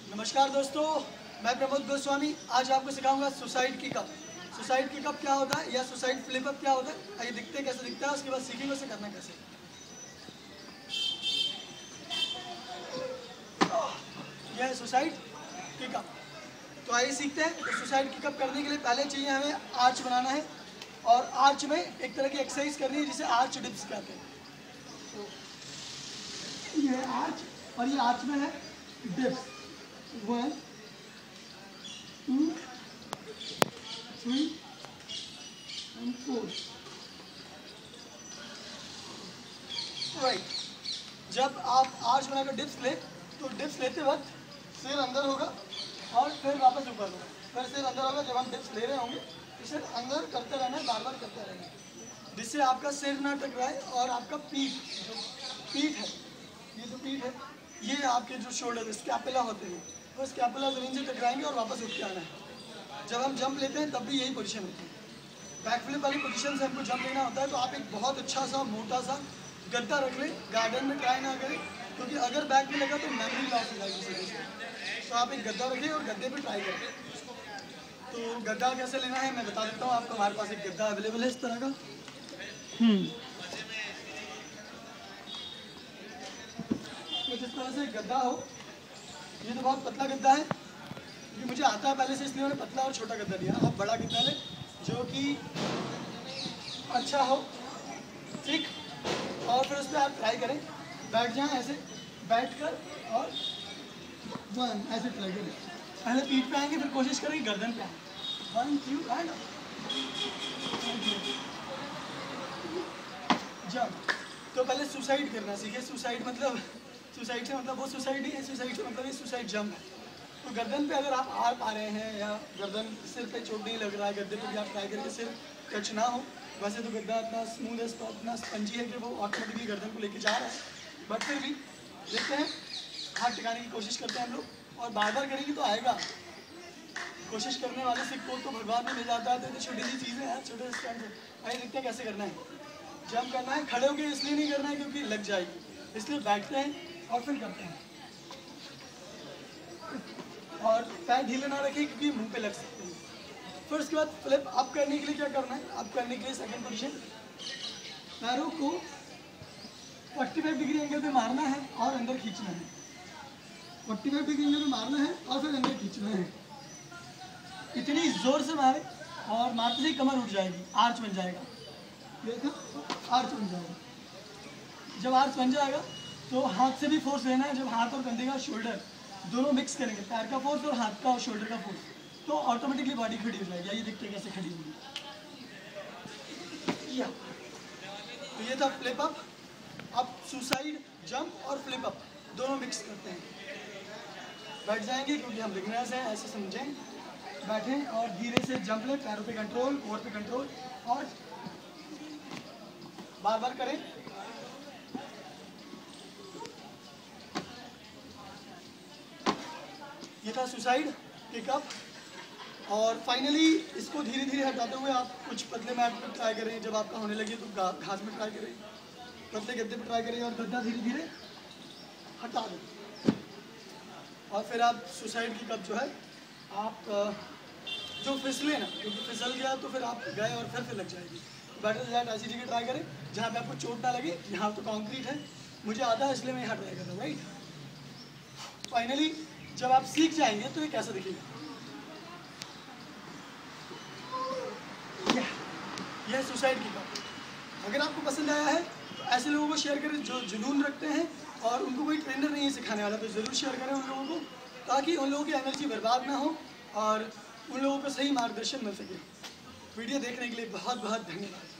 नमस्कार दोस्तों, मैं प्रमोद गोस्वामी। आज आपको सिखाऊंगा सुसाइड की कप। सुसाइड की कप क्या होता है या सुसाइड फ्लिप अप क्या होता है, आइए दिखते कैसे दिखता है, उसके बाद सीखेंगे उसे करना कैसे। यह है सुसाइड की कप। तो आइए सीखते हैं। तो सुसाइड की कप करने के लिए पहले चाहिए हमें आर्च बनाना है, और आर्च में एक तरह की एक्सरसाइज करनी है जिसे आर्च डिप्स कहते हैं। तो ये है आर्च, और ये आर्च में है डिप्स। 1 2 3 and 4। राइट। जब आप आर्च बनाकर डिप्स ले तो डिप्स लेते वक्त सिर अंदर होगा और फिर वापस ऊपर होगा, फिर सिर अंदर होगा। जब हम डिप्स ले रहे होंगे तो सिर अंदर करते रहना है, बार बार करते रहना है, जिससे आपका सिर ना टकराए और आपका पीठ है, ये जो पीठ है, ये आपके जो शोल्डर स्कैपुला होते हैं, वो स्कैपुला जमीन से टकराएंगे और वापस उठ के आना है। जब हम जंप लेते हैं तब भी यही पोजीशन होती है। बैक फ्लिप वाली पोजीशन से हमको जंप लेना होता है, तो आप एक बहुत अच्छा सा मोटा सा गद्दा रख लें। गार्डन में ट्राई ना करें, क्योंकि अगर बैक में लगा तो मेमोरी लॉस हो जाएगी इस वजह से। तो आप एक गद्दा रखें और गद्दे पे ट्राई करें। तो गद्दा कैसे लेना है मैं बता देता हूँ आपको। हमारे पास एक गद्दा अवेलेबल है इस तरह का। तो जिस तरह से गद्दा हो, ये तो बहुत पतला गद्दा है क्योंकि मुझे आता है पहले से, इसलिए मैंने पतला और छोटा गद्दा लिया। आप बड़ा गद्दा लें जो कि अच्छा हो, ठीक। और फिर उस पर आप ट्राई करें, बैठ जाएं ऐसे, बैठ कर और 1 ऐसे ट्राई करें। पहले पीठ पे आएंगे, फिर कोशिश करेंगे गर्दन पे आए। 1 2 एंड जंप। तो पहले सुसाइड करना सीखे। सुसाइड मतलब, सुसाइड से मतलब वो सुसाइड ही है, सुसाइड से मतलब ये सुसाइड जंप है। तो गर्दन पे अगर आप आ पा रहे हैं या गर्दन सिर पे चोट नहीं लग रहा है, गद्दे पे भी आप ट्राई करके सिर टच ना हो। वैसे तो गद्दा इतना स्मूथ है, इतना स्पंजी है कि वो ऑटोमेटिकली गर्दन को लेके जा रहा है, बट फिर भी देखते हैं, हाथ टिकाने की कोशिश करते हैं हम लोग, और बार बार करेंगे तो आएगा। कोशिश करने वाले से को तो भगवान में मिल जाता है। तो छोटी सी चीज़ें हैं, छोटे स्टैंड से। आइए देखते हैं कैसे करना है। जंप करना है, खड़े होकर इसलिए नहीं करना है क्योंकि लग जाएगी, इसलिए बैठते हैं और फिर करते हैं। और पैर ढीले ना रखें क्योंकि मुंह पे लग सकते हैं। फिर उसके बाद फ्लिप अप करने के लिए क्या करना है, अप करने के लिए सेकंड पोजीशन, पैरों को 45 डिग्री एंगल पे मारना है और अंदर खींचना है। 45 डिग्री एंगल पे मारना है और फिर अंदर खींचना है। इतनी जोर से मारे और मारते ही कमर उठ जाएगी, आर्च बन जाएगा। देखो, आर्च बन जाएगा। जब आर्च बन जाएगा तो हाथ से भी फोर्स लेना है। जब हाथ और कंधे का शोल्डर दोनों मिक्स करेंगे, पैर का फोर्स और हाथ का और शोल्डर का फोर्स, तो ऑटोमेटिकली बॉडी खड़ी हो जाएगी। आइए देखते हैं कैसे खड़ी होगी। तो ये था फ्लिप अप। अब सुसाइड जंप और फ्लिप अप दोनों मिक्स करते हैं। बैठ जाएंगे क्योंकि हम बिगिनर्स हैं, ऐसे समझें। बैठें और धीरे से जंप लें, पैरों पे कंट्रोल, कोर पे कंट्रोल, और बार बार करें। ये था सुसाइड किकअप। और फाइनली इसको धीरे धीरे हटाते हुए आप कुछ पतले मैट पर ट्राई करें। जब आपका होने लगे तो घास में ट्राई करें, पतले गद्दे पर ट्राई करें और गद्दा धीरे धीरे हटा दें। और फिर आप सुसाइड किकअप जो है आप जो फिसले ना, क्योंकि फिसल गया तो फिर आप गए और फिर लग जाएगी। बेटर दैट ऐसी जगह ट्राई करें जहाँ पे आपको चोट ना लगे। यहाँ तो कंक्रीट है, मुझे आता है इसलिए मैं यहाँ ट्राई कर रहा हूँ, राइट। फाइनली जब आप सीख जाएंगे तो ये कैसा दिखेगा। यह सुसाइड की बात। अगर आपको पसंद आया है तो ऐसे लोगों को शेयर करें जो जुनून रखते हैं और उनको कोई ट्रेनर नहीं है सिखाने वाला, तो ज़रूर शेयर करें उन लोगों को, ताकि उन लोगों की एनर्जी बर्बाद ना हो और उन लोगों को सही मार्गदर्शन मिल सके। वीडियो देखने के लिए बहुत बहुत धन्यवाद।